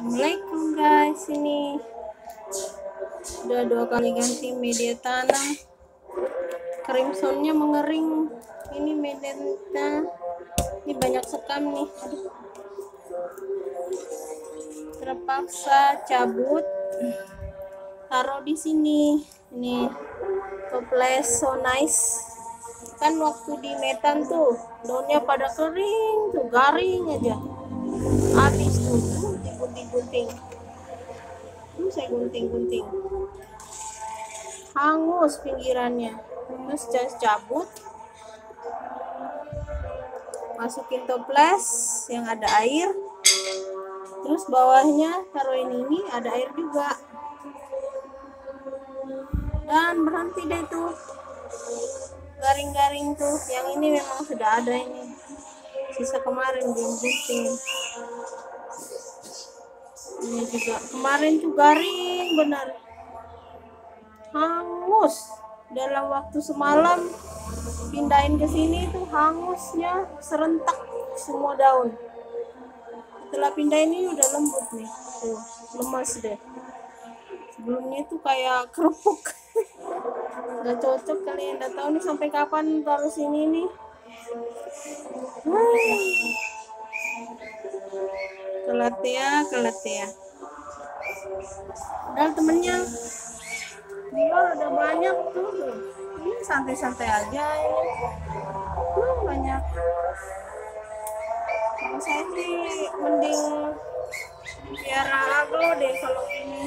Assalamualaikum guys, ini udah 2 kali ganti media tanam. Crimsonnya mengering, ini medianya ini banyak sekam nih. Aduh, terpaksa cabut, taruh di sini. Ini toples so nice kan, waktu di metan tuh daunnya pada kering tuh, garing aja habis tuh, digunting-gunting tuh, saya gunting-gunting hangus pinggirannya. Terus saya cabut, masukin toples yang ada air, terus bawahnya taruhin ini ada air juga, dan berhenti deh tuh garing-garing tuh. Yang ini memang sudah ada, ini sisa kemarin belum gunting. Ini juga kemarin tuh garing benar, hangus dalam waktu semalam. Pindahin ke sini tuh hangusnya serentak semua daun. Setelah pindah ini udah lembut nih tuh, lemas deh. Sebelumnya tuh kayak kerupuk. Nggak cocok kali ya, nggak tahu nih sampai kapan taruh sini nih. Kelatea. Padahal temennya di luar udah banyak tuh. Ini santai-santai aja ini. Banyak. Kalau saya sih mending piara aglo deh kalau ini.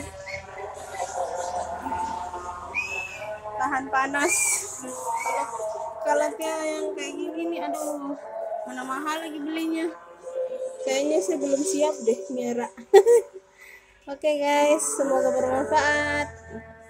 Tahan panas. Kalau yang kayak gini nih, aduh, mana mahal lagi belinya. Kayaknya saya belum siap deh miara. Oke guys, semoga bermanfaat.